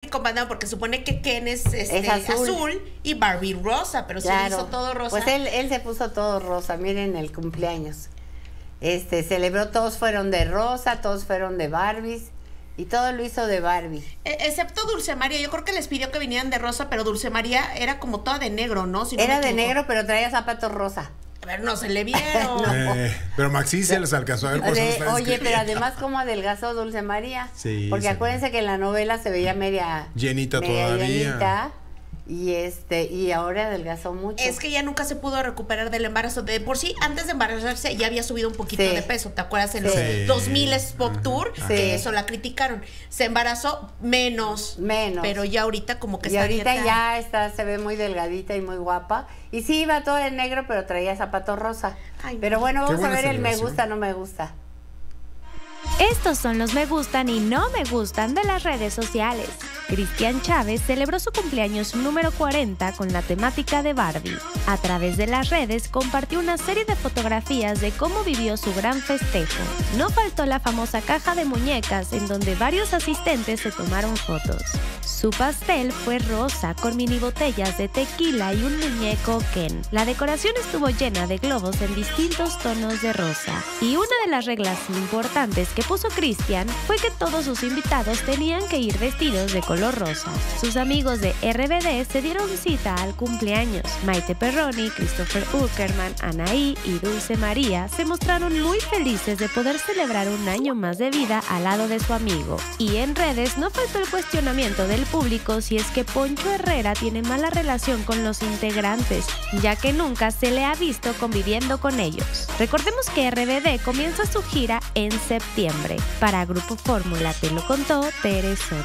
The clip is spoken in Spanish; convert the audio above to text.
comandado porque supone que Ken es azul y Barbie rosa, pero claro, se hizo todo rosa. Pues él se puso todo rosa, miren el cumpleaños. Celebró, todos fueron de rosa, todos fueron de Barbies y todo lo hizo de Barbie. Excepto Dulce María, yo creo que les pidió que vinieran de rosa, pero Dulce María era como toda de negro, ¿no? Si no era de negro, pero traía zapatos rosa. A ver, no se le vieron. No. Pero Maxi se los alcanzó a ver. Oye, pero además cómo adelgazó Dulce María. Sí, porque acuérdense que en la novela se veía media llenita todavía. Llenita, y ahora adelgazó mucho. Es que ella nunca se pudo recuperar del embarazo. De por sí, antes de embarazarse ya había subido un poquito de peso. ¿Te acuerdas? En los 2000 Pop Tour, que eso la criticaron. Se embarazó menos. Pero ya ahorita como que y ahorita ya se ve muy delgadita y muy guapa. Y sí, iba todo de negro, pero traía zapatos rosa. Ay, pero bueno, vamos a ver el me gusta, no me gusta. Estos son los me gustan y no me gustan de las redes sociales. Cristian Chávez celebró su cumpleaños número 40 con la temática de Barbie. A través de las redes compartió una serie de fotografías de cómo vivió su gran festejo. No faltó la famosa caja de muñecas en donde varios asistentes se tomaron fotos. Su pastel fue rosa con mini botellas de tequila y un muñeco Ken. La decoración estuvo llena de globos en distintos tonos de rosa. Y una de las reglas importantes que puso Cristian fue que todos sus invitados tenían que ir vestidos de color rosa. Sus amigos de RBD se dieron cita al cumpleaños. Maite Perroni, Christopher Uckerman, Anaí y Dulce María se mostraron muy felices de poder celebrar un año más de vida al lado de su amigo. Y en redes no faltó el cuestionamiento del público si es que Poncho Herrera tiene mala relación con los integrantes, ya que nunca se le ha visto conviviendo con ellos. Recordemos que RBD comienza su gira en septiembre. Para Grupo Fórmula te lo contó Tere Soto.